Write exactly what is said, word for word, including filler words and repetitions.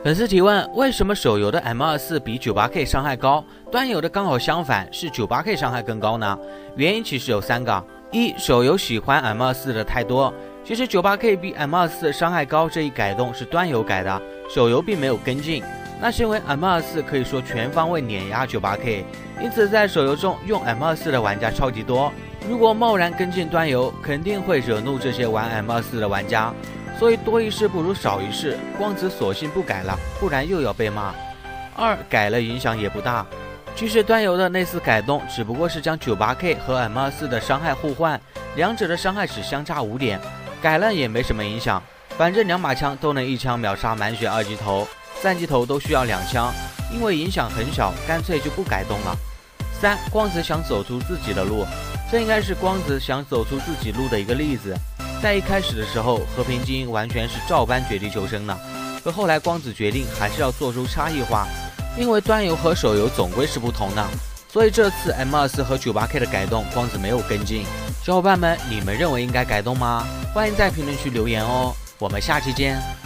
粉丝提问：为什么手游的 M 二十四 比 九十八 K 伤害高，端游的刚好相反，是 九十八 K 伤害更高呢？原因其实有三个：一、手游喜欢 M 二十四 的太多。其实 九十八 K 比 M 二十四 伤害高这一改动是端游改的，手游并没有跟进。那是因为 M 二十四 可以说全方位碾压 九十八 K， 因此在手游中用 M 二十四 的玩家超级多。如果贸然跟进端游，肯定会惹怒这些玩 M 二十四 的玩家。所以多一事不如少一事，光子索性不改了，不然又要被骂。二改了影响也不大，其实端游的那次改动只不过是将 九十八 K 和 M 二十四 的伤害互换，两者的伤害只相差五点，改了也没什么影响，反正两把枪都能一枪秒杀满血二级头，三级头都需要两枪，因为影响很小，干脆就不改动了。三光子想走出自己的路，这应该是光子想走出自己路的一个例子。在一开始的时候，和平精英完全是照搬绝地求生的，可后来光子决定还是要做出差异化，因为端游和手游总归是不同的，所以这次 M 二十四 和 九十八 K 的改动，光子没有跟进。小伙伴们，你们认为应该改动吗？欢迎在评论区留言哦，我们下期见。